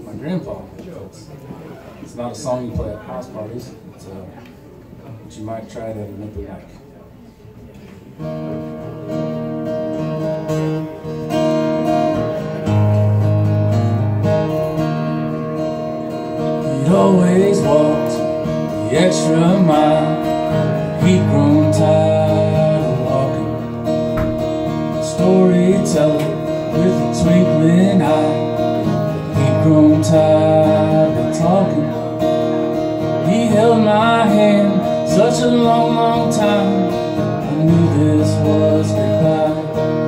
my grandpa. It's not a song you play at house parties. It's but you might try it at an open mic. He'd always walked the extra mile. He'd grown tired of walking. Storyteller with a twinkling eye. He'd grown tired of talking. He held my hand such a long, long time. I knew this was goodbye.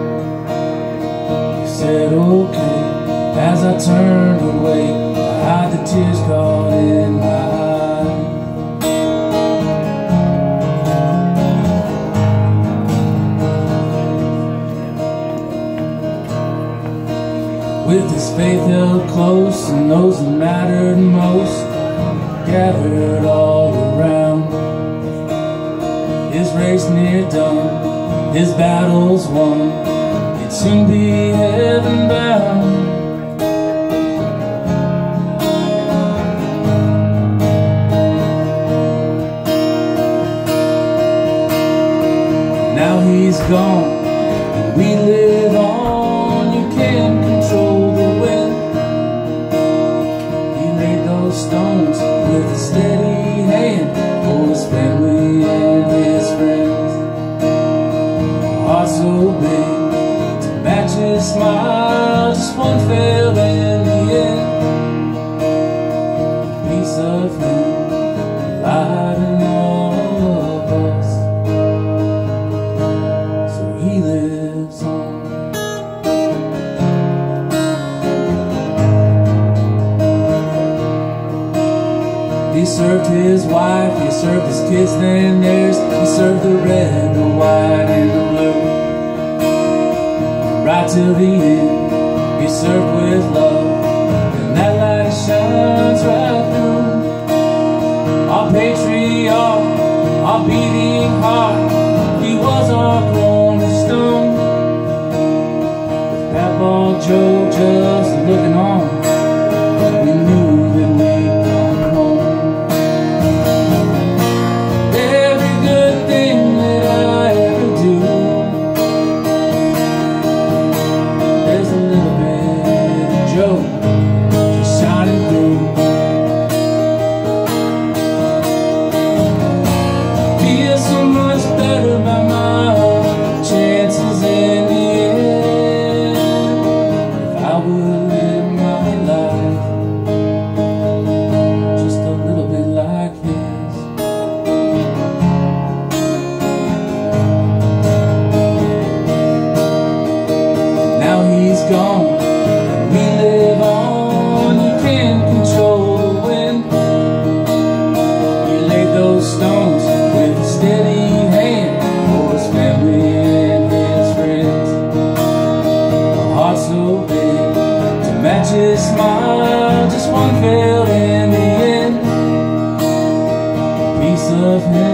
He said okay as I turned away. I hide the tears caught in my eyes. With his faith held close and those that mattered most gathered all around. His race near done, his battles won, he'd soon be heaven bound. Now he's gone, and we live on. You can't control the wind. He laid those stones with a steady hand for his family and his friends. A heart so big to match his smile, just one failed in the end. A piece of him alive in all of us, so he lives on. He served his wife, he served his kids, then theirs. He served the red, the white, and the blue. Right till the end, he served with love, and that light shines right through. Our patriarch, our beating heart, he was our cornerstone. That ball Joe just looking on, we knew that we'd come home. Every good thing that I ever do, there's a little bit of Joe just shining through. Feel so much better about my chances in the end. If I would live my life just a little bit like his. Now he's gone, and we live on. You can't control the wind. He laid those stones with a steady hand for his family and his friends. A heart so big to match his smile, just one failed in the end. A piece of him